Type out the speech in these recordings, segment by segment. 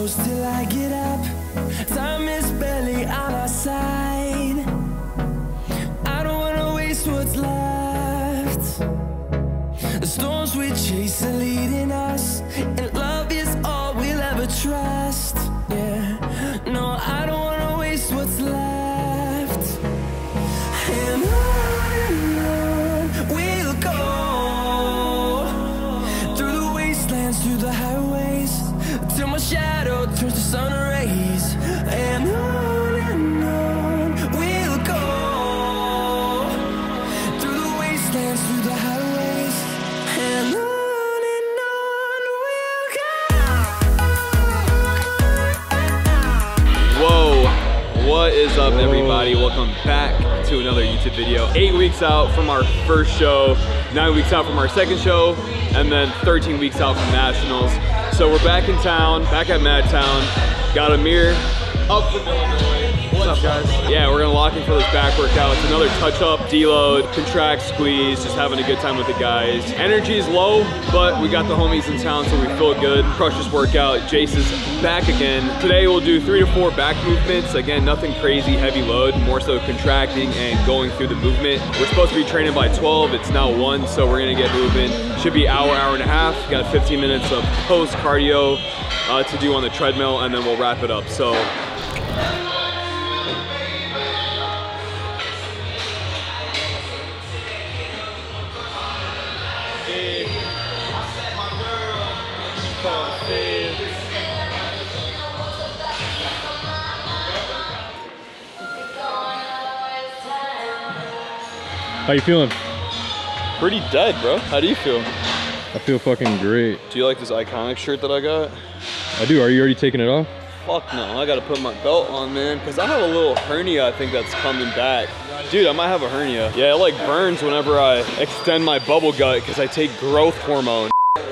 close till I get up. Time is barely on our side. I don't wanna waste what's left. The storms we chase are leading us, and love is all we'll ever trust. Yeah, no, I don't wanna waste what's left. And on we'll go, through the wastelands, through the highways, till my shadow turns to sun rays. And on we'll go, through the wastelands, through the highways, and on we'll go. Whoa, what is up everybody? Welcome back to another YouTube video. 8 weeks out from our first show, 9 weeks out from our second show, and then 13 weeks out from Nationals. So we're back in town, back at Madtown. Got Amir up from Illinois. What's up, guys? Yeah, we're gonna lock in for this back workout. It's another touch-up, deload, contract, squeeze, just having a good time with the guys. Energy is low, but we got the homies in town, so we feel good. Crush this workout. Jayce is back again. Today we'll do 3 to 4 back movements. Again, nothing crazy, heavy load, more so contracting and going through the movement. We're supposed to be training by 12. It's now 1, so we're gonna get moving. Should be hour and a half. Got 15 minutes of post cardio to do on the treadmill, and then we'll wrap it up. So. How you feeling? Pretty dead, bro. How do you feel? I feel fucking great. Do you like this iconic shirt that I got? I do. Are you already taking it off? Fuck no, I gotta put my belt on, man, because I have a little hernia I think that's coming back. Dude, I might have a hernia. Yeah, it like burns whenever I extend my bubble gut because I take growth hormone.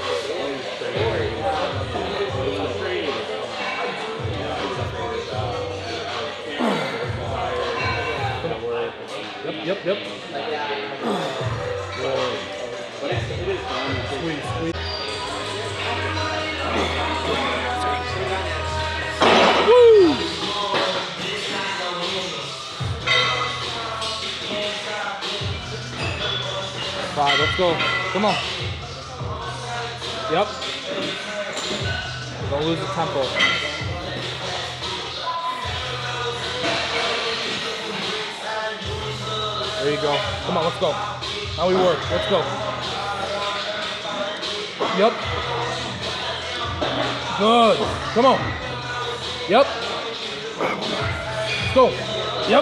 Yep. Woo! Five, let's go. Come on. Yep. Don't lose the tempo. There you go. Come on, let's go. Now we work. Let's go. Yep. Good. Come on. Yep. Let's go. Yep.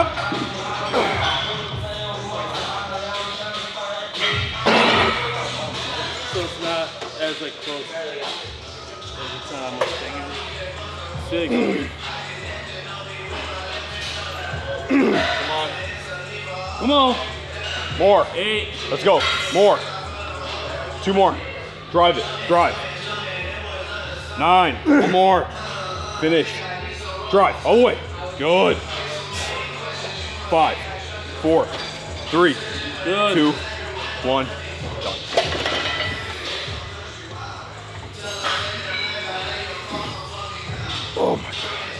So it's not as like close as it's not almost thing. Big. Come on. More. 8. Let's go. More. 2 more. Drive it. Drive. 9. 1 more. Finish. Drive. All the way. Good. 5, 4, 3, Good. 2, 1. Done. Oh my God.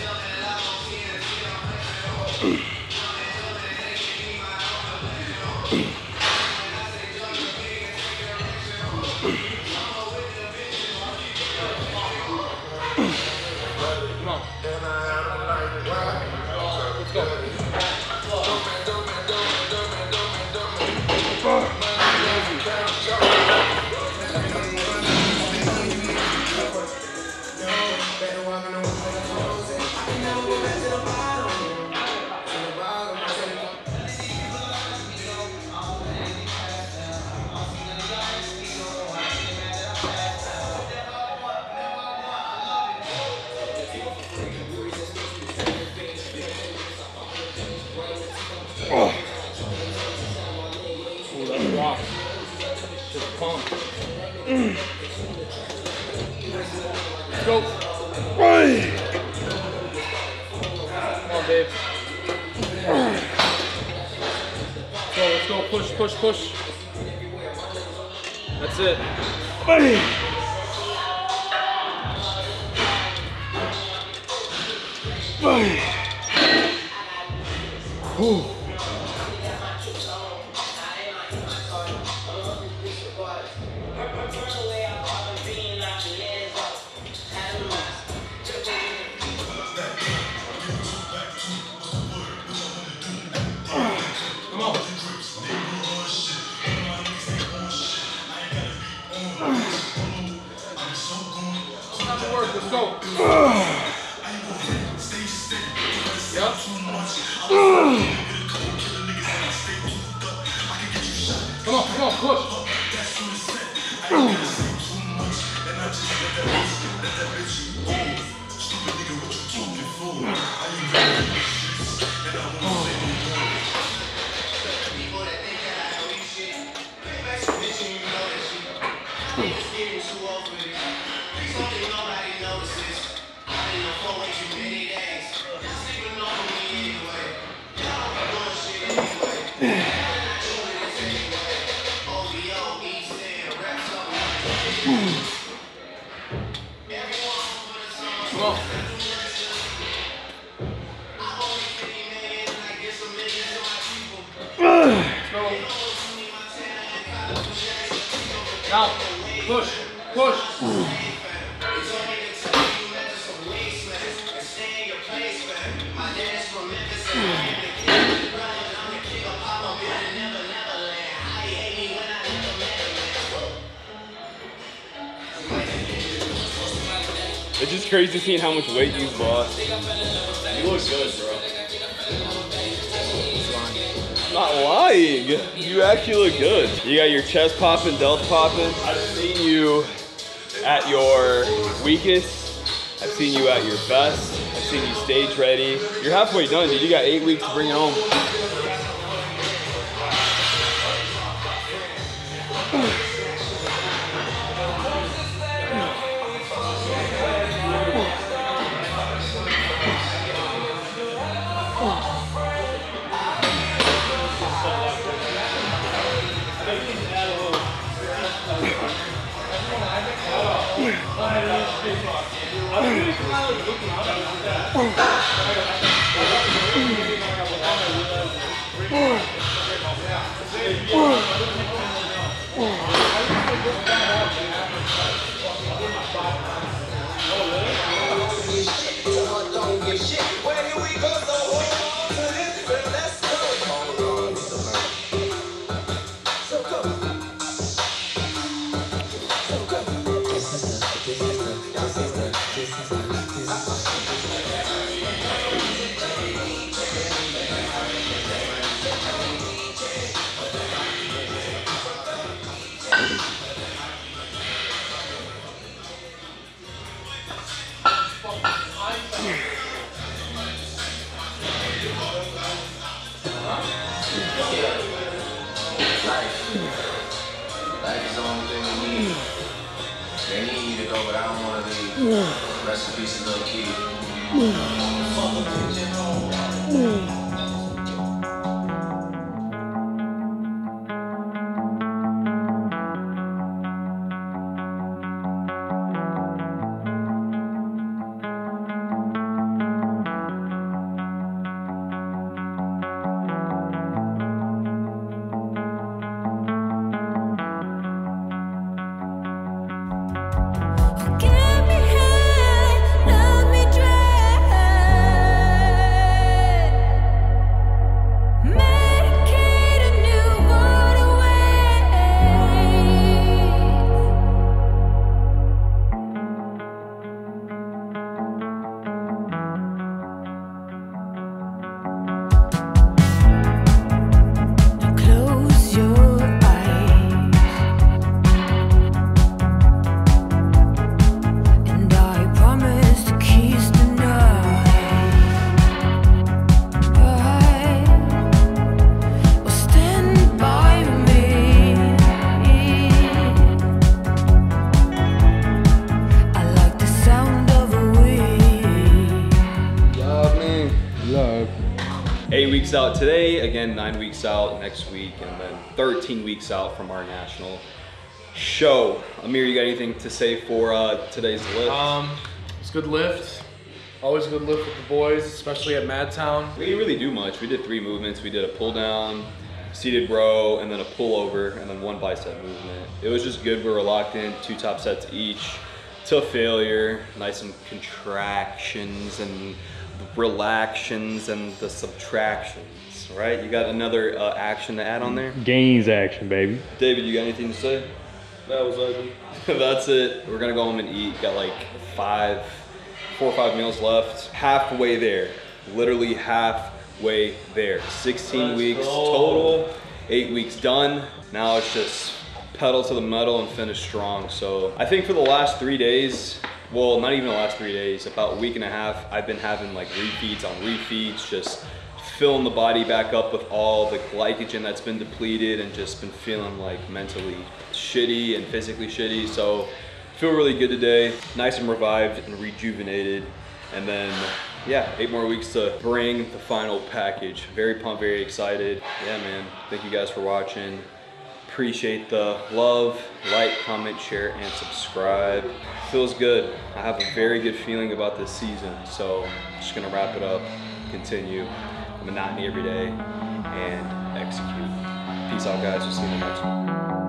Let's go. Come on, babe. Let's go. Push. That's it. Let's go. Yep. Come on, push. Now, push. It's just crazy seeing how much weight you've lost. You look good, bro. I'm not lying. You actually look good. You got your chest popping, delts popping. I've seen you at your weakest. I've seen you at your best. I've seen you stage ready. You're halfway done, dude. You got 8 weeks to bring it home. Life is the only thing we need. They need you to go, but I don't want to leave. Rest in peace, little kid. Love. 8 weeks out today, again 9 weeks out next week, and then 13 weeks out from our national show. Amir, you got anything to say for today's lift? It's a good lift. Always a good lift with the boys, especially at Madtown. We didn't really do much. We did 3 movements. We did a pull down, seated row, and then a pull over, and then 1 bicep movement. It was just good. We were locked in, 2 top sets each to failure. Nice and contractions and relaxations and the subtractions, right? You got another action to add on there? Gains action, baby. David, you got anything to say? That was ugly. That's it. We're gonna go home and eat. Got like 4 or 5 meals left. Halfway there, literally halfway there. 16 weeks total, 8 weeks done. Now it's just pedal to the metal and finish strong. So I think for the last 3 days, well, not even the last 3 days, about a week and a half, I've been having like refeeds on refeeds, just filling the body back up with all the glycogen that's been depleted and just been feeling like mentally shitty and physically shitty. So feel really good today, nice and revived and rejuvenated. And then, yeah, 8 more weeks to bring the final package. Very pumped, very excited. Yeah, man, thank you guys for watching. Appreciate the love, like, comment, share, and subscribe. Feels good. I have a very good feeling about this season. So just gonna wrap it up, continue monotony every day, and execute. Peace out, guys. We'll see you in the next one.